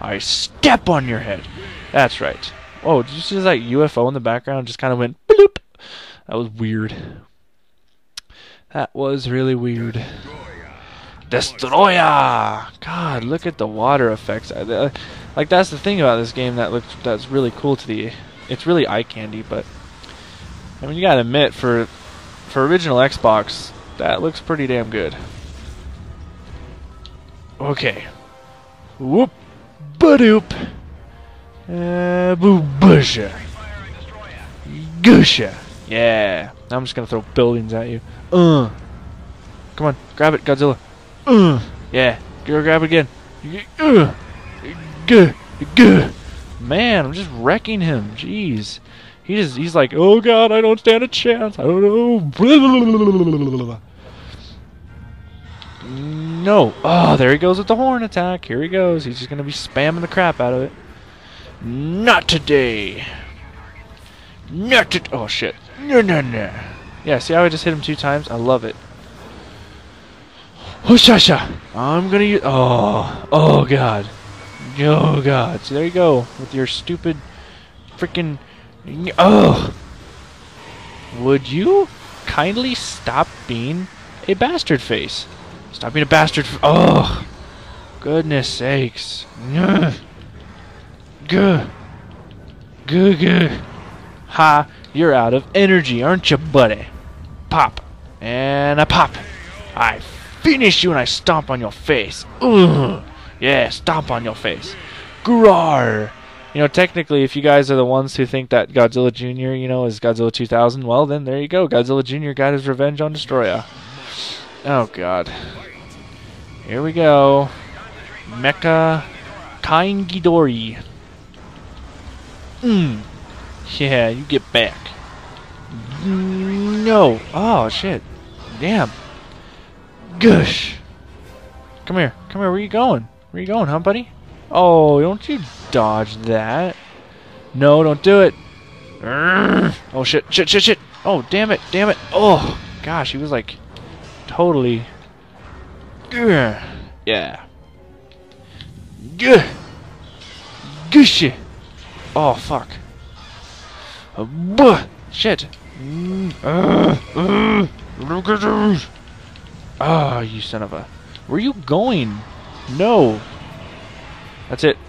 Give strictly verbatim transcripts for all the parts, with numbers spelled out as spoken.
I step on your head. That's right. Oh, did you see that U F O in the background? Just kind of went bloop. That was weird. That was really weird. Destroyer! God, look at the water effects. Uh, like, that's the thing about this game that looks that's really cool to the. It's really eye candy, but I mean, you gotta admit, for for original Xbox, that looks pretty damn good. Okay. Whoop, badoop, uh, boo, busha, gusha. Yeah. Now I'm just gonna throw buildings at you. Uh. Come on, grab it, Godzilla. Uh. Yeah. Go grab it again. Uh. G. G. Man, I'm just wrecking him. Jeez. He just, he's like, oh god, I don't stand a chance. I don't know. No. Oh, there he goes with the horn attack. Here he goes. He's just gonna be spamming the crap out of it. Not today. Not to. Oh shit. No, no, no. Yeah, see how I just hit him two times? I love it. Hushasha. I'm gonna use. Oh. Oh god. Oh god. So there you go with your stupid freaking. Oh. Would you kindly stop being a bastard face? Stop being a bastard. Oh. Goodness sakes. Gah. Gah. Gah. Gah. Ha. You're out of energy, aren't you, buddy? Pop. And a pop. I finish you and I stomp on your face. Ugh. Yeah, stomp on your face. Grar. You know, technically, if you guys are the ones who think that Godzilla Junior, you know, is Godzilla two thousand, well, then there you go. Godzilla Junior got his revenge on Destroyer. Oh, God. Here we go. Mecha Kaingidori. Mmm. Yeah, you get back. No. Oh, shit. Damn. Gush. Come here. Come here. Where you going? Where you going, huh, buddy? Oh, don't you dodge that. No, don't do it. Oh, shit. Shit, shit, shit. Oh, damn it. Damn it. Oh, gosh. He was like totally. Yeah. Gush. Oh, fuck. Uh, buh, shit. Mm, uh, uh, look at those. Ah, you son of a. Where are you going? No. That's it.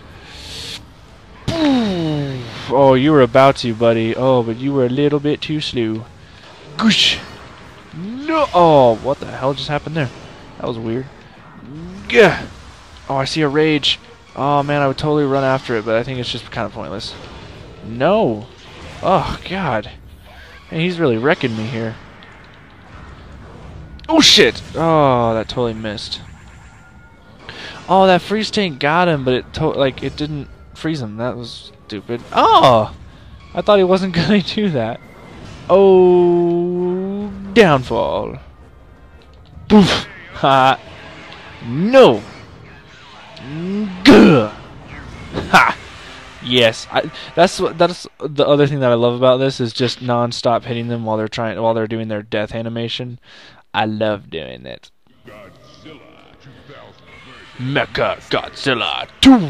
Oh, you were about to, buddy. Oh, but you were a little bit too slow. Goosh. No. Oh, what the hell just happened there? That was weird. Gah. Oh, I see a rage. Oh, man, I would totally run after it, but I think it's just kind of pointless. No. Oh, God. Man, he's really wrecking me here. Oh, shit! Oh, that totally missed. Oh, that freeze tank got him, but it to like it didn't freeze him. That was stupid. Oh! I thought he wasn't going to do that. Oh, downfall. Poof! Ha! No! Gah! Ha! Yes, I, that's what that's the other thing that I love about this is just non-stop hitting them while they're trying while they're doing their death animation. I love doing it. Mecha Godzilla two.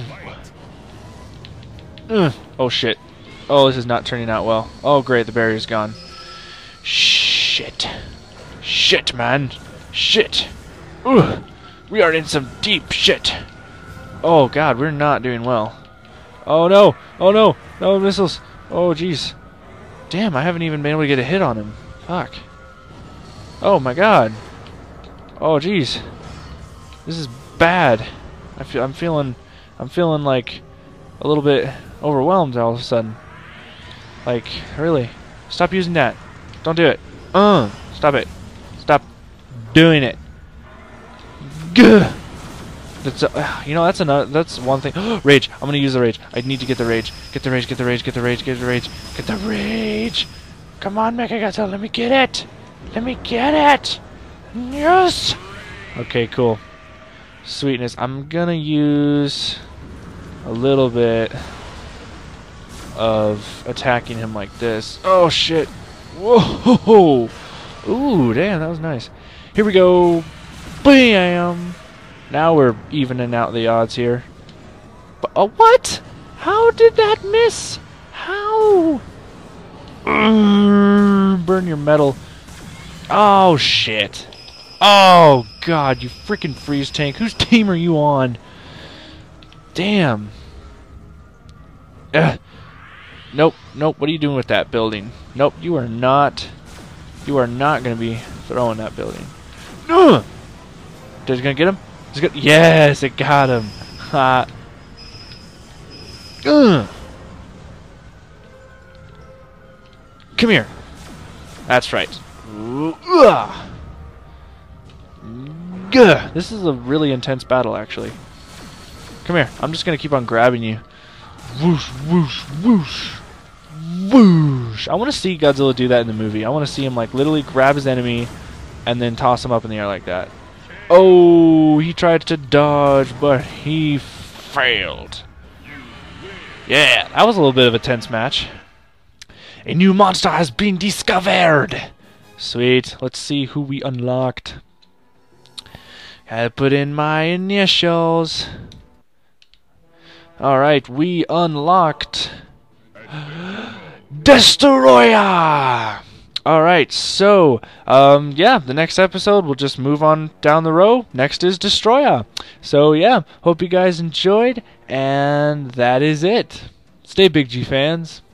Uh, oh shit! Oh, this is not turning out well. Oh great, the barrier's gone. Shit! Shit, man! Shit! Ugh. We are in some deep shit. Oh god, we're not doing well. Oh no! Oh no! No missiles! Oh jeez! Damn, I haven't even been able to get a hit on him. Fuck! Oh my god! Oh jeez! This is bad. I feel I'm feeling I'm feeling like a little bit overwhelmed all of a sudden. Like really, stop using that! Don't do it! Uh, stop it! Stop doing it! Gah! That's uh, you know that's another that's one thing. Rage! I'm gonna use the rage. I need to get the rage. Get the rage. Get the rage. Get the rage. Get the rage. Get the rage. Come on, Mechagodzilla. Let me get it. Let me get it. Yes. Okay, cool. Sweetness. I'm gonna use a little bit of attacking him like this. Oh shit! Whoa! Ooh, damn, that was nice. Here we go. Bam! Now we're evening out the odds here. B uh, what? How did that miss? How? Urgh, burn your metal. Oh, shit. Oh, God, you freaking freeze tank. Whose team are you on? Damn. Ugh. Nope, nope. What are you doing with that building? Nope, you are not. You are not going to be throwing that building. Ugh. Is it going to get him? Is it gonna, yes, it got him. Ha. Ugh. Come here. That's right. Ugh. Gah. This is a really intense battle, actually. Come here. I'm just going to keep on grabbing you. Whoosh, whoosh, whoosh. Whoosh. I want to see Godzilla do that in the movie. I want to see him, like, literally grab his enemy and then toss him up in the air like that. Oh, he tried to dodge, but he failed. Yeah, that was a little bit of a tense match. A new monster has been discovered. Sweet. Let's see who we unlocked. Gotta put in my initials. Alright, we unlocked Destroyer! Alright, so, um, yeah, the next episode we'll just move on down the row. Next is Destroyer. So, yeah, hope you guys enjoyed, and that is it. Stay Big G fans.